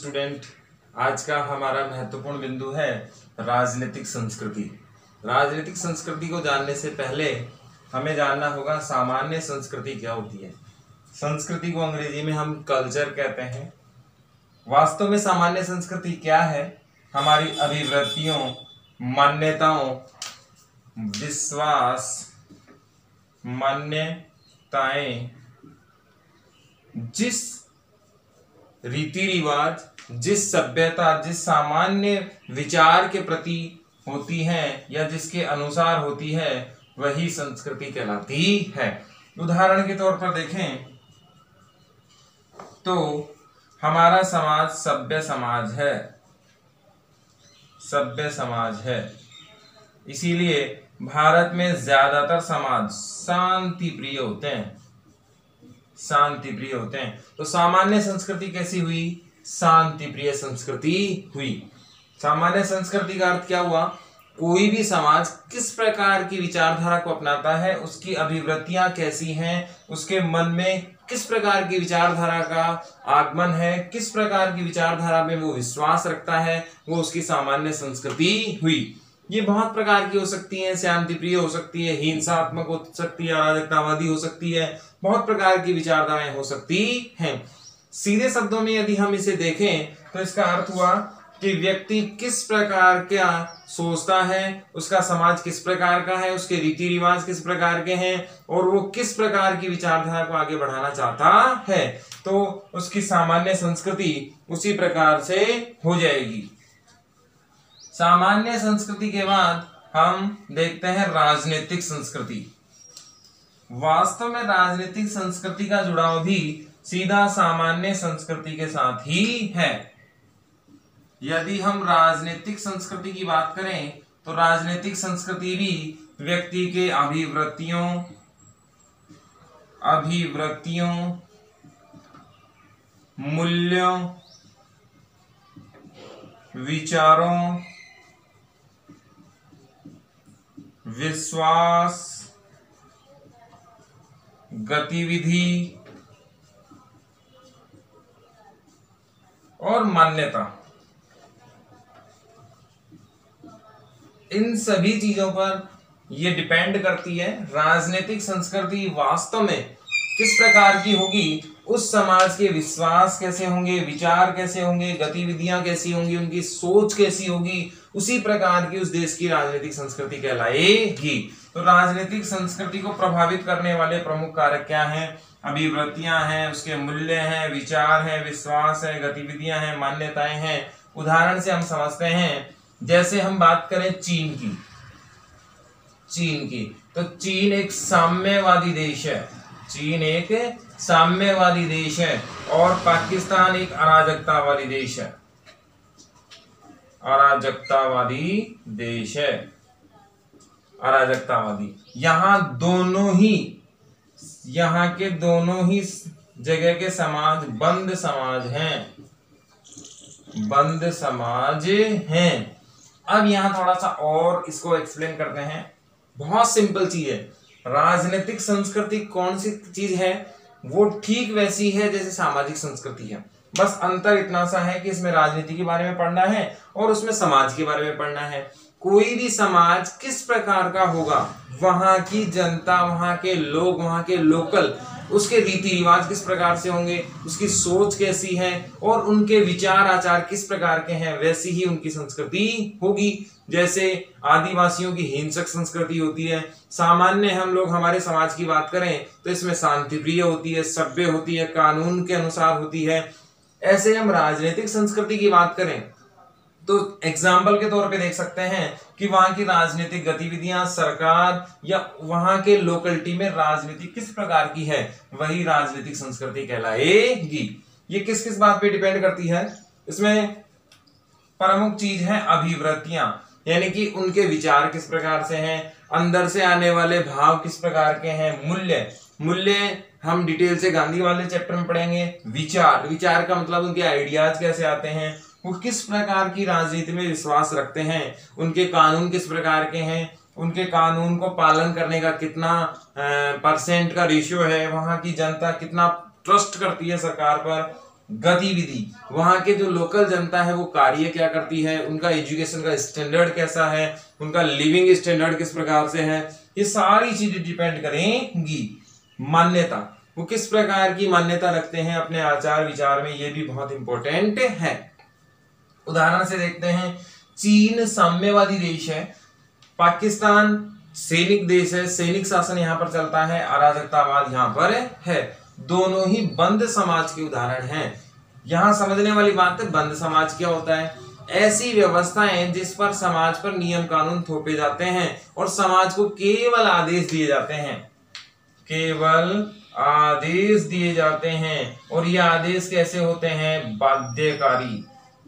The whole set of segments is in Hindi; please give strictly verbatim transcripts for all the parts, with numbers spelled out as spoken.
स्टूडेंट, आज का हमारा महत्वपूर्ण बिंदु है राजनीतिक संस्कृति। राजनीतिक संस्कृति को जानने से पहले हमें जानना होगा सामान्य संस्कृति क्या होती है। संस्कृति को अंग्रेजी में हम कल्चर कहते हैं। वास्तव में सामान्य संस्कृति क्या है? हमारी अभिवृत्तियों, मान्यताओं, विश्वास, मान्यताएं, जिस रीति रिवाज, जिस सभ्यता, जिस सामान्य विचार के प्रति होती हैं या जिसके अनुसार होती है, वही संस्कृति कहलाती है। उदाहरण के तौर पर देखें तो हमारा समाज सभ्य समाज है, सभ्य समाज है। इसीलिए भारत में ज्यादातर समाज शांति प्रिय होते हैं, शांति प्रिय होते हैं। तो सामान्य संस्कृति कैसी हुई? शांति प्रिय संस्कृति हुई। सामान्य संस्कृति का अर्थ क्या हुआ? कोई भी समाज किस प्रकार की विचारधारा को अपनाता है, उसकी अभिवृत्तियां कैसी हैं, उसके मन में किस प्रकार की विचारधारा का आगमन है, किस प्रकार की विचारधारा में वो विश्वास रखता है, वो उसकी सामान्य संस्कृति हुई। ये बहुत प्रकार की हो सकती है, शांति प्रिय हो सकती है, हिंसात्मक हो सकती है, अराजकतावादी हो सकती है, बहुत प्रकार की विचारधाराएं हो सकती हैं। सीधे शब्दों में यदि हम इसे देखें तो इसका अर्थ हुआ कि व्यक्ति किस प्रकार का सोचता है, उसका समाज किस प्रकार का है, उसके रीति रिवाज किस प्रकार के हैं और वो किस प्रकार की विचारधारा को आगे बढ़ाना चाहता है, तो उसकी सामान्य संस्कृति उसी प्रकार से हो जाएगी। सामान्य संस्कृति के बाद हम देखते हैं राजनीतिक संस्कृति। वास्तव में राजनीतिक संस्कृति का जुड़ाव भी सीधा सामान्य संस्कृति के साथ ही है। यदि हम राजनीतिक संस्कृति की बात करें तो राजनीतिक संस्कृति भी व्यक्ति के अभिवृत्तियों अभिवृत्तियों मूल्यों, विचारों, विश्वास, गतिविधि और मान्यता, इन सभी चीजों पर यह डिपेंड करती है। राजनीतिक संस्कृति वास्तव में किस प्रकार की होगी, उस समाज के विश्वास कैसे होंगे, विचार कैसे होंगे, गतिविधियां कैसी होंगी, उनकी सोच कैसी होगी, उसी प्रकार की उस देश की राजनीतिक संस्कृति कहलाएगी। तो राजनीतिक संस्कृति को प्रभावित करने वाले प्रमुख कारक क्या हैं? अभिवृत्तियां हैं, उसके मूल्य हैं, विचार है, विश्वास है, गतिविधियां हैं, मान्यताएं हैं। उदाहरण से हम समझते हैं, जैसे हम बात करें चीन की चीन की तो चीन एक साम्यवादी देश है। चीन एक साम्यवादी देश है और पाकिस्तान एक अराजकतावादी देश है, अराजकतावादी देश है, अराजकतावादी। यहां दोनों ही यहां के दोनों ही जगह के समाज बंद समाज हैं, बंद समाज हैं। अब यहां थोड़ा सा और इसको एक्सप्लेन करते हैं। बहुत सिंपल चीज है। राजनीतिक संस्कृति कौन सी चीज है? वो ठीक वैसी है जैसे सामाजिक संस्कृति है, बस अंतर इतना सा है कि इसमें राजनीति के बारे में पढ़ना है और उसमें समाज के बारे में पढ़ना है। कोई भी समाज किस प्रकार का होगा, वहां की जनता, वहां के लोग, वहां के लोकल, उसके रीति रिवाज किस प्रकार से होंगे, उसकी सोच कैसी है और उनके विचार आचार किस प्रकार के हैं, वैसी ही उनकी संस्कृति होगी। जैसे आदिवासियों की हिंसक संस्कृति होती है, सामान्य हम लोग हमारे समाज की बात करें तो इसमें शांति प्रिय होती है, सभ्य होती है, कानून के अनुसार होती है। ऐसे हम राजनीतिक संस्कृति की बात करें तो एग्जाम्पल के तौर पे देख सकते हैं कि वहां की राजनीतिक गतिविधियां, सरकार या वहां के लोकलिटी में राजनीति किस प्रकार की है, वही राजनीतिक संस्कृति कहलाएगी। ये किस किस बात पे डिपेंड करती है? इसमें प्रमुख चीज है अभिवृत्तियां, यानी कि उनके विचार किस प्रकार से हैं, अंदर से आने वाले भाव किस प्रकार के हैं। मूल्य मूल्य हम डिटेल से गांधी वाले चैप्टर में पढ़ेंगे। विचार विचार का मतलब उनके आइडियाज कैसे आते हैं, वो किस प्रकार की राजनीति में विश्वास रखते हैं, उनके कानून किस प्रकार के हैं, उनके कानून को पालन करने का कितना परसेंट का रेशियो है, वहां की जनता कितना ट्रस्ट करती है सरकार पर, गतिविधि, वहां के जो लोकल जनता है वो कार्य क्या करती है, उनका एजुकेशन का स्टैंडर्ड कैसा है, उनका लिविंग स्टैंडर्ड किस प्रकार से है, ये सारी चीजें डिपेंड करेंगी। मान्यता, वो किस प्रकार की मान्यता रखते हैं अपने आचार विचार में, ये भी बहुत इंपॉर्टेंट है। उदाहरण से देखते हैं, चीन साम्यवादी देश है, पाकिस्तान सैनिक देश है, सैनिक शासन यहां पर चलता है, अराजकतावाद यहां पर है। दोनों ही बंद समाज के उदाहरण हैं। यहां समझने वाली बात है, बंद समाज क्या होता है, ऐसी व्यवस्थाएं जिस पर समाज पर नियम कानून थोपे जाते हैं और समाज को केवल आदेश दिए जाते हैं, केवल आदेश दिए जाते हैं, और ये आदेश कैसे होते हैं, बाध्यकारी,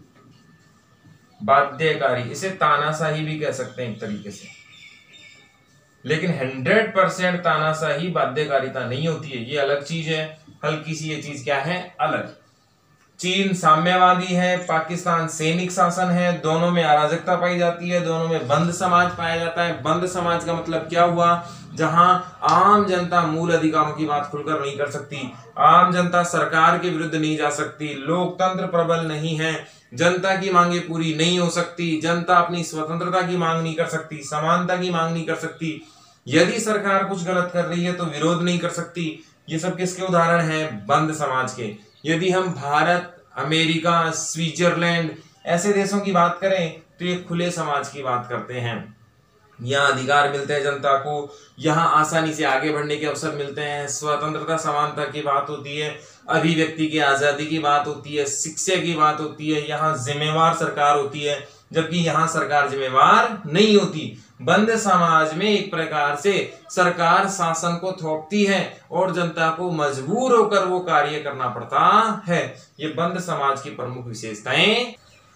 बाध्यकारी, इसे तानाशाही भी कह सकते हैं एक तरीके से, लेकिन हंड्रेड परसेंट तानाशाही बाध्यकारिता नहीं होती है, ये अलग चीज है, हल्की सी ये चीज क्या है, अलग। चीन साम्यवादी है, पाकिस्तान सैनिक शासन है, दोनों में अराजकता पाई जाती है, दोनों में बंद समाज पाया जाता है। बंद समाज का मतलब क्या हुआ, जहां आम जनता मूल अधिकारों की बात खुलकर नहीं कर सकती, आम जनता सरकार के विरुद्ध नहीं जा सकती, लोकतंत्र प्रबल नहीं है, जनता की मांगे पूरी नहीं हो सकती, जनता अपनी स्वतंत्रता की मांग नहीं कर सकती, समानता की मांग नहीं कर सकती, यदि सरकार कुछ गलत कर रही है तो विरोध नहीं कर सकती। ये सब किसके उदाहरण हैं, बंद समाज के। यदि हम भारत, अमेरिका, स्विट्जरलैंड ऐसे देशों की बात करें तो ये खुले समाज की बात करते हैं, यहाँ अधिकार मिलते हैं जनता को, यहाँ आसानी से आगे बढ़ने के अवसर मिलते हैं, स्वतंत्रता समानता की बात होती है, अभिव्यक्ति की आजादी की बात होती है, शिक्षा की बात होती है, यहाँ जिम्मेवार सरकार होती है, जबकि यहाँ सरकार जिम्मेवार नहीं होती। बंद समाज में एक प्रकार से सरकार शासन को थोपती है और जनता को मजबूर होकर वो कार्य करना पड़ता है। ये बंद समाज की प्रमुख विशेषताएं।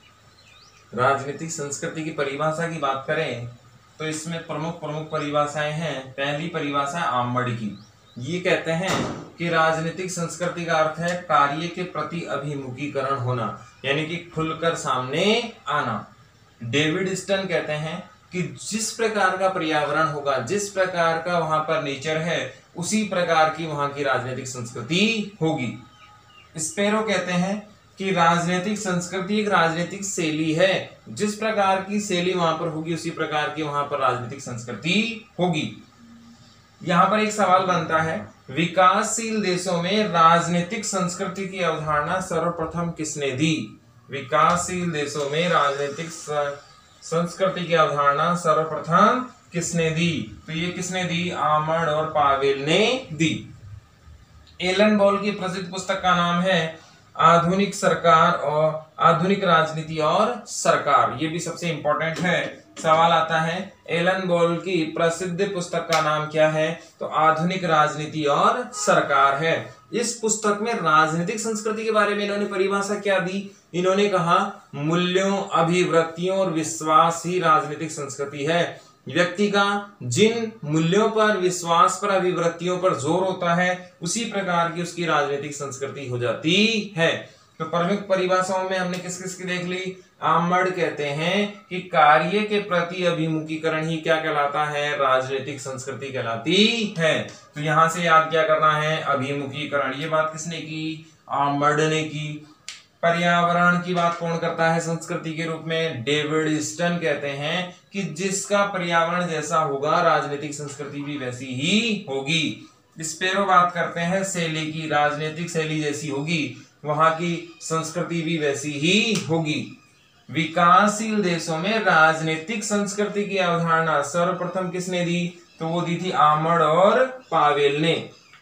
राजनीतिक संस्कृति की परिभाषा की बात करें तो इसमें प्रमुख प्रमुख परिभाषाएं हैं। पहली परिभाषा है आम्बड़ की। ये कहते हैं कि राजनीतिक संस्कृति का अर्थ है कार्य के प्रति अभिमुखीकरण होना, यानी कि खुलकर सामने आना। डेविड स्टन कहते हैं कि जिस प्रकार का पर्यावरण होगा, जिस प्रकार का वहां पर नेचर है, उसी प्रकार की वहां की राजनीतिक संस्कृति होगी। स्पेरो कहते हैं कि राजनीतिक संस्कृति एक राजनीतिक शैली है, जिस प्रकार की शैली वहां पर होगी उसी प्रकार की वहां पर राजनीतिक संस्कृति होगी। यहां पर एक सवाल बनता है, विकासशील देशों में राजनीतिक संस्कृति की अवधारणा सर्वप्रथम किसने दी? विकासशील देशों में राजनीतिक संस्कृति की अवधारणा सर्वप्रथम किसने दी? तो ये किसने दी? आर्मर्ड और पावेल ने दी। एलन बॉल की प्रसिद्ध पुस्तक का नाम है आधुनिक सरकार और आधुनिक राजनीति और सरकार। ये भी सबसे इंपॉर्टेंट है। सवाल आता है एलन बॉल की प्रसिद्ध पुस्तक का नाम क्या है? तो आधुनिक राजनीति और सरकार है। इस पुस्तक में राजनीतिक संस्कृति के बारे में इन्होंने परिभाषा क्या दी? इन्होंने कहा मूल्यों, अभिवृत्तियों और विश्वास ही राजनीतिक संस्कृति है। व्यक्ति का जिन मूल्यों पर, विश्वास पर, अभिवृत्तियों पर जोर होता है, उसी प्रकार की उसकी राजनीतिक संस्कृति हो जाती है। तो प्रमुख परिभाषाओं में हमने किस किस की देख ली? आर्मर्ड कहते हैं कि कार्य के प्रति अभिमुखीकरण ही क्या कहलाता है? राजनीतिक संस्कृति कहलाती है। तो यहां से याद क्या करना है? अभिमुखीकरण। ये बात किसने की? आर्मर्ड ने की। पर्यावरण की बात कौन करता है संस्कृति के रूप में? डेविड स्टन कहते हैं कि जिसका पर्यावरण जैसा होगा राजनीतिक संस्कृति भी वैसी ही होगी। स्पेरो बात करते हैं शैली की, राजनीतिक शैली जैसी होगी वहां की संस्कृति भी वैसी ही होगी। विकासशील देशों में राजनीतिक संस्कृति की अवधारणा सर्वप्रथम किसने दी? तो वो दी थी आर्मर्ड और पावेल ने।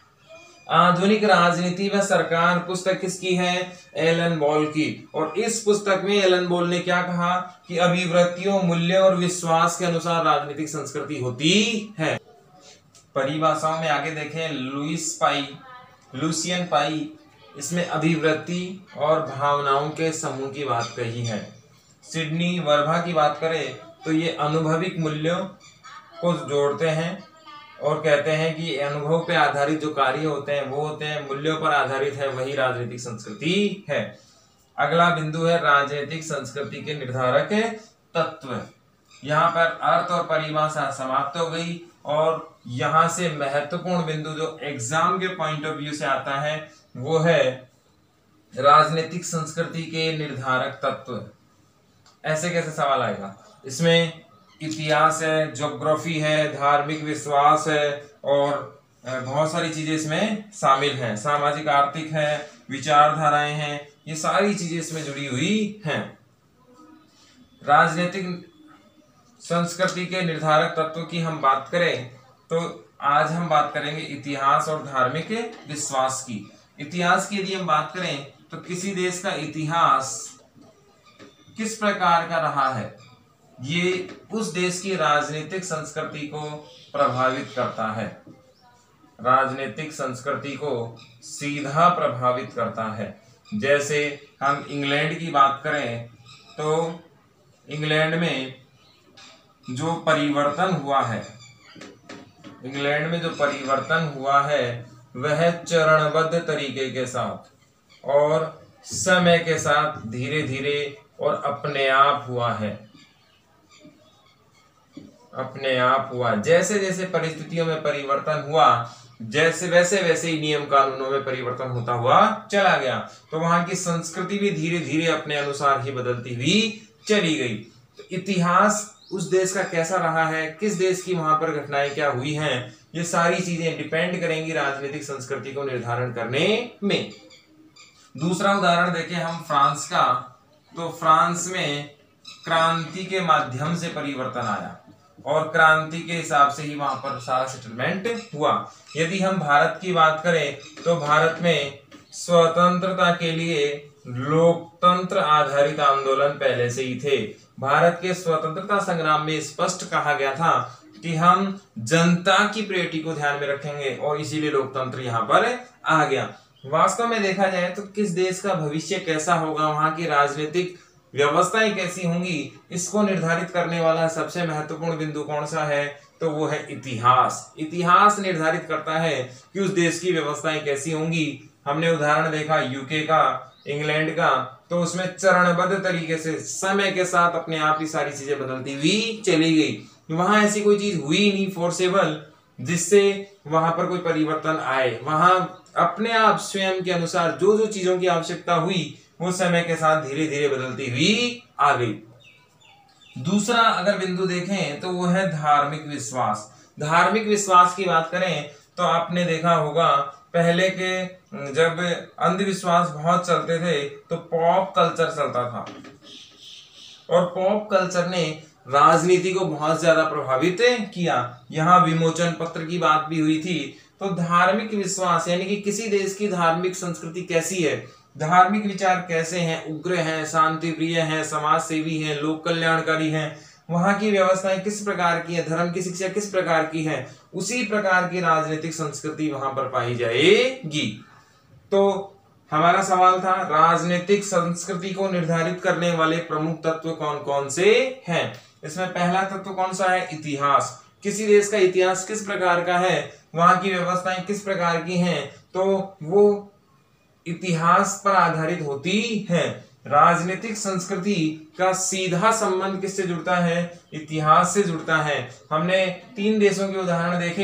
आधुनिक राजनीति व सरकार पुस्तक किसकी है? एलन बॉल की। और इस पुस्तक में एलन बॉल ने क्या कहा कि अभिवृत्तियों, मूल्यों और विश्वास के अनुसार राजनीतिक संस्कृति होती है। परिभाषाओं में आगे देखें, लुइस पाई, लुसियन पाई, इसमें अभिवृत्ति और भावनाओं के समूह की बात कही है। सिडनी वर्भा की बात करें तो ये अनुभविक मूल्यों को जोड़ते हैं और कहते हैं कि अनुभव पे आधारित जो कार्य होते हैं वो होते हैं, मूल्यों पर आधारित है, वही राजनीतिक संस्कृति है। अगला बिंदु है राजनीतिक संस्कृति के निर्धारक तत्व। यहाँ पर अर्थ और परिभाषा समाप्त हो गई और यहाँ से महत्वपूर्ण बिंदु जो एग्जाम के पॉइंट ऑफ व्यू से आता है वो है राजनीतिक संस्कृति के निर्धारक तत्व, ऐसे कैसे सवाल आएगा? इसमें इतिहास है, ज्योग्राफी है, धार्मिक विश्वास है और बहुत सारी चीजें इसमें शामिल हैं। सामाजिक आर्थिक है, विचारधाराएं हैं, ये सारी चीजें इसमें जुड़ी हुई हैं। राजनीतिक संस्कृति के निर्धारक तत्व की हम बात करें तो आज हम बात करेंगे इतिहास और धार्मिक विश्वास की। इतिहास की यदि हम बात करें तो किसी देश का इतिहास किस प्रकार का रहा है, ये उस देश की राजनीतिक संस्कृति को प्रभावित करता है। राजनीतिक संस्कृति को सीधा प्रभावित करता है। जैसे हम इंग्लैंड की बात करें तो इंग्लैंड में जो परिवर्तन हुआ है, इंग्लैंड में जो परिवर्तन हुआ है वह चरणबद्ध तरीके के साथ और समय के साथ धीरे धीरे और अपने आप हुआ है। अपने आप हुआ, जैसे जैसे परिस्थितियों में परिवर्तन हुआ, जैसे वैसे वैसे ही नियम कानूनों में परिवर्तन होता हुआ चला गया। तो वहां की संस्कृति भी धीरे धीरे अपने अनुसार ही बदलती हुई चली गई। तो इतिहास उस देश का कैसा रहा है, किस देश की वहां पर घटनाएं क्या हुई हैं, ये सारी चीजें डिपेंड करेंगी राजनीतिक संस्कृति को निर्धारण करने में। दूसरा उदाहरण देखें हम फ्रांस का, तो फ्रांस में क्रांति के माध्यम से परिवर्तन आया और क्रांति के हिसाब से ही वहां पर सारा सेटलमेंट हुआ। यदि हम भारत की बात करें तो भारत में स्वतंत्रता के लिए लोकतंत्र आधारित आंदोलन पहले से ही थे। भारत के स्वतंत्रता संग्राम में स्पष्ट कहा गया था कि हम जनता की प्रियोरिटी को ध्यान में रखेंगे और इसीलिए लोकतंत्र यहाँ पर आ गया। वास्तव में देखा जाए तो किस देश का भविष्य कैसा होगा, वहां की राजनीतिक व्यवस्थाएं कैसी होंगी, इसको निर्धारित करने वाला सबसे महत्वपूर्ण बिंदु कौन सा है, तो वो है इतिहास। इतिहास निर्धारित करता है कि उस देश की व्यवस्थाएं कैसी होंगी। हमने उदाहरण देखा यूके का, इंग्लैंड का, तो उसमें चरणबद्ध तरीके से समय के साथ अपने आप ही सारी चीजें बदलती हुई चली गई। वहां ऐसी कोई चीज हुई नहीं फोर्सेबल जिससे वहां पर कोई परिवर्तन आए। वहां अपने आप स्वयं के अनुसार जो जो चीजों की आवश्यकता हुई वो समय के साथ धीरे धीरे बदलती हुई आ गई। दूसरा अगर बिंदु देखें तो वो है धार्मिक विश्वास। धार्मिक विश्वास की बात करें तो आपने देखा होगा पहले के जब अंधविश्वास बहुत चलते थे तो पॉप कल्चर चलता था और पॉप कल्चर ने राजनीति को बहुत ज्यादा प्रभावित किया। यहाँ विमोचन पत्र की बात भी हुई थी। तो धार्मिक विश्वास यानी कि किसी देश की धार्मिक संस्कृति कैसी है, धार्मिक विचार कैसे हैं, उग्र हैं, शांति प्रिय हैं, समाज सेवी हैं, लोक कल्याणकारी हैं, वहां की व्यवस्थाएं किस प्रकार की है, धर्म की शिक्षा किस प्रकार की है, उसी प्रकार की राजनीतिक संस्कृति वहां पर पाई जाएगी। तो हमारा सवाल था राजनीतिक संस्कृति को निर्धारित करने वाले प्रमुख तत्व कौन कौन से हैं। इसमें पहला तत्व कौन सा है, इतिहास। किसी देश का इतिहास किस प्रकार का है, वहां की व्यवस्थाएं किस प्रकार की हैं, तो वो इतिहास पर आधारित होती है। राजनीतिक संस्कृति का सीधा संबंध किससे जुड़ता है, इतिहास से जुड़ता है। हमने तीन देशों के उदाहरण देखे।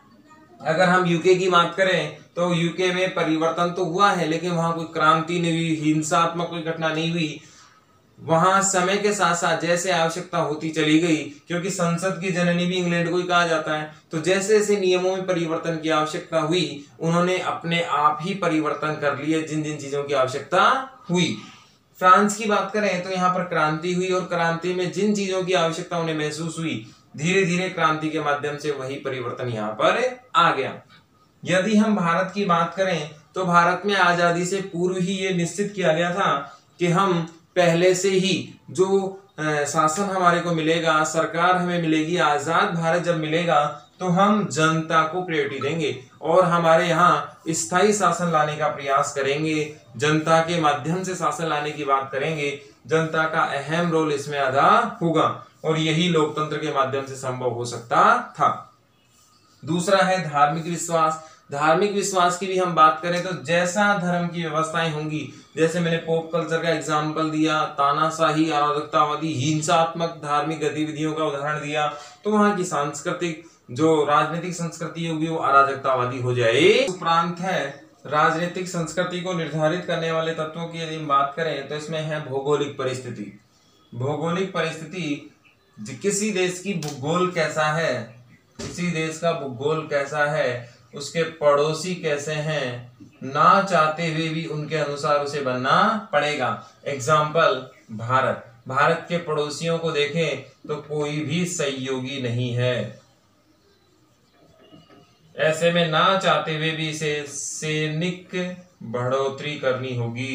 अगर हम यूके की बात करें तो यूके में परिवर्तन तो हुआ है लेकिन वहां कोई क्रांति नहीं हुई, हिंसात्मक कोई घटना नहीं हुई। वहां समय के साथ साथ जैसे आवश्यकता होती चली गई, क्योंकि संसद की जननी भी इंग्लैंड को ही कहा जाता है, तो जैसे जैसे नियमों में परिवर्तन की आवश्यकता हुई उन्होंने अपने आप ही परिवर्तन कर लिए जिन जिन चीजों की आवश्यकता हुई। फ्रांस की बात करें तो यहाँ पर क्रांति हुई और क्रांति में जिन चीजों की आवश्यकता उन्हें महसूस हुई, धीरे धीरे क्रांति के माध्यम से वही परिवर्तन यहाँ पर आ गया। यदि हम भारत की बात करें तो भारत में आजादी से पूर्व ही ये निश्चित किया गया था कि हम पहले से ही जो शासन हमारे को मिलेगा, सरकार हमें मिलेगी, आजाद भारत जब मिलेगा तो हम जनता को प्रायोरिटी देंगे और हमारे यहाँ स्थायी शासन लाने का प्रयास करेंगे, जनता के माध्यम से शासन लाने की बात करेंगे। जनता का अहम रोल इसमें अदा होगा और यही लोकतंत्र के माध्यम से संभव हो सकता था। दूसरा है धार्मिक विश्वास। धार्मिक विश्वास की भी हम बात करें तो जैसा धर्म की व्यवस्थाएं होंगी, जैसे मैंने पोप कल्चर का एग्जाम्पल दिया, तानाशाही, अराजकतावादी, हिंसात्मक धार्मिक गतिविधियों का उदाहरण दिया, तो वहां की सांस्कृतिक जो राजनीतिक संस्कृति होगी वो अराजकतावादी हो जाए। उपरांत है राजनीतिक संस्कृति को निर्धारित करने वाले तत्वों की यदि हम बात करें तो इसमें है भौगोलिक परिस्थिति। भौगोलिक परिस्थिति किसी देश की भूगोल कैसा है, किसी देश का भूगोल कैसा है, उसके पड़ोसी कैसे हैं, ना चाहते हुए भी उनके अनुसार उसे बनना पड़ेगा। एग्जाम्पल भारत, भारत के पड़ोसियों को देखें तो कोई भी सहयोगी नहीं है। ऐसे में ना चाहते हुए भी इसे सैनिक बढ़ोतरी करनी होगी,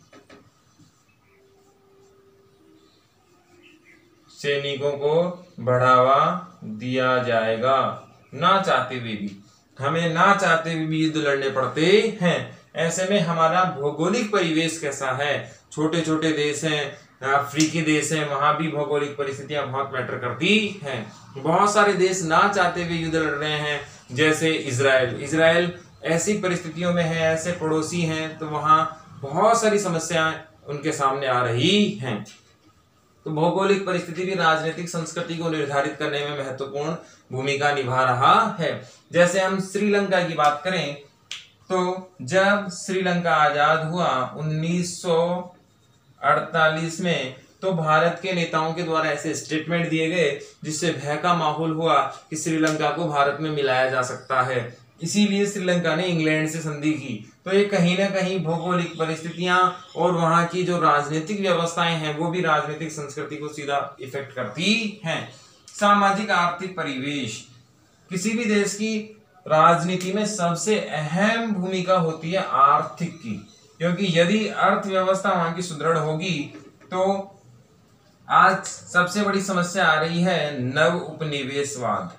सैनिकों को बढ़ावा दिया जाएगा। ना चाहते हुए भी, हमें ना चाहते हुए भी युद्ध लड़ने पड़ते हैं। ऐसे में हमारा भौगोलिक परिवेश कैसा है, छोटे छोटे देश हैं, अफ्रीकी देश हैं, वहां भी भौगोलिक परिस्थितियां बहुत मैटर करती हैं। बहुत सारे देश ना चाहते हुए युद्ध लड़ रहे हैं, जैसे इजराइल। इजराइल ऐसी परिस्थितियों में है, ऐसे पड़ोसी हैं, तो वहां बहुत सारी समस्याएं उनके सामने आ रही हैं। तो भौगोलिक परिस्थिति भी राजनीतिक संस्कृति को निर्धारित करने में महत्वपूर्ण भूमिका निभा रहा है। जैसे हम श्रीलंका की बात करें तो जब श्रीलंका आजाद हुआ उन्नीस सौ अड़तालीस में, तो भारत के नेताओं के द्वारा ऐसे स्टेटमेंट दिए गए जिससे भय का माहौल हुआ कि श्रीलंका को भारत में मिलाया जा सकता है। इसीलिए श्रीलंका ने इंग्लैंड से संधि की। तो ये कहीं ना कहीं भौगोलिक परिस्थितियां और वहां की जो राजनीतिक व्यवस्थाएं हैं वो भी राजनीतिक संस्कृति को सीधा इफेक्ट करती हैं। सामाजिक आर्थिक परिवेश, किसी भी देश की राजनीति में सबसे अहम भूमिका होती है आर्थिक की, क्योंकि यदि अर्थव्यवस्था वहां की सुदृढ़ होगी तो आज सबसे बड़ी समस्या आ रही है नव उपनिवेशवाद।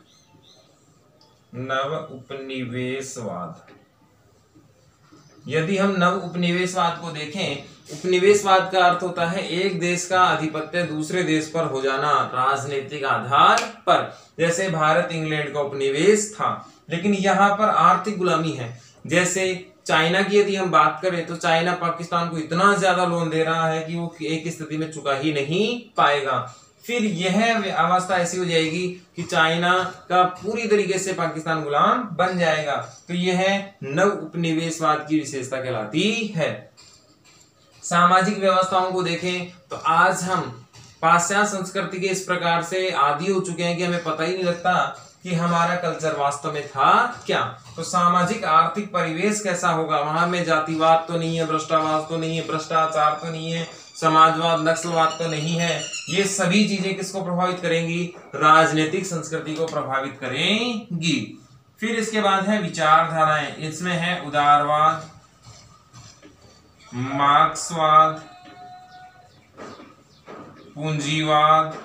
नव उपनिवेशवाद, यदि हम नव उपनिवेशवाद को देखें, उपनिवेशवाद का अर्थ होता है एक देश का आधिपत्य दूसरे देश पर हो जाना राजनीतिक आधार पर। जैसे भारत इंग्लैंड का उपनिवेश था, लेकिन यहाँ पर आर्थिक गुलामी है। जैसे चाइना की यदि हम बात करें तो चाइना पाकिस्तान को इतना ज्यादा लोन दे रहा है कि वो एक स्थिति में चुका ही नहीं पाएगा। फिर यह अवस्था ऐसी हो जाएगी कि चाइना का पूरी तरीके से पाकिस्तान गुलाम बन जाएगा। तो यह नव उपनिवेशवाद की विशेषता कहलाती है। सामाजिक व्यवस्थाओं को देखें तो आज हम पाश्चात्य संस्कृति के इस प्रकार से आदी हो चुके हैं कि हमें पता ही नहीं लगता कि हमारा कल्चर वास्तव में था क्या। तो सामाजिक आर्थिक परिवेश कैसा होगा, वहां में जातिवाद तो नहीं है, भ्रष्टाचार तो नहीं है, भ्रष्टाचार तो नहीं है, समाजवाद नक्सलवाद तो नहीं है। ये सभी चीजें किसको प्रभावित करेंगी, राजनीतिक संस्कृति को प्रभावित करेंगी। फिर इसके बाद है विचारधाराएं, इसमें है उदारवाद, मार्क्सवाद, पूंजीवाद,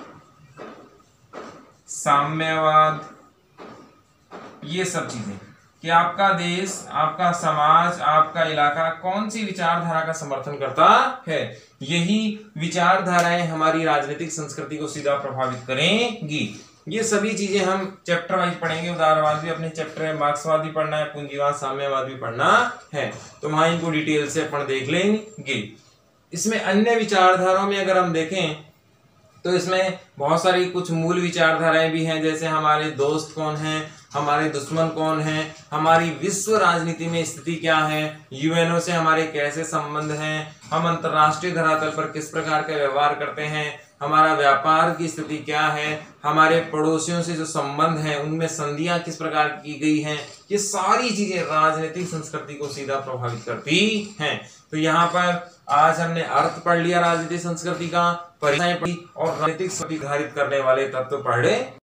साम्यवाद, ये सब चीजें कि आपका देश, आपका समाज, आपका इलाका कौन सी विचारधारा का समर्थन करता है। यही विचारधाराएं हमारी राजनीतिक संस्कृति को सीधा प्रभावित करेंगी। ये सभी चीजें हम चैप्टर वाइज पढ़ेंगे। उदारवाद भी अपने चैप्टर है, मार्क्सवाद भी पढ़ना है, पूंजीवाद साम्यवाद भी पढ़ना है, तो वहां इनको डिटेल से अपन देख लेंगे। इसमें अन्य विचारधाराओं में अगर हम देखें तो इसमें बहुत सारी कुछ मूल विचारधाराएं भी हैं। जैसे हमारे दोस्त कौन हैं, हमारे दुश्मन कौन हैं, हमारी विश्व राजनीति में स्थिति क्या है, यूएनओ से हमारे कैसे संबंध हैं, हम अंतर्राष्ट्रीय धरातल पर किस प्रकार का व्यवहार करते हैं, हमारा व्यापार की स्थिति क्या है, हमारे पड़ोसियों से जो संबंध हैं उनमें संधियां किस प्रकार की गई हैं। ये सारी चीजें राजनीतिक संस्कृति को सीधा प्रभावित करती हैं। तो यहाँ पर आज हमने अर्थ पढ़ लिया राजनीतिक संस्कृति का, परिभाषाएं पढ़ी और राजनीतिक संस्कृति निर्धारित करने वाले तत्व पढ़े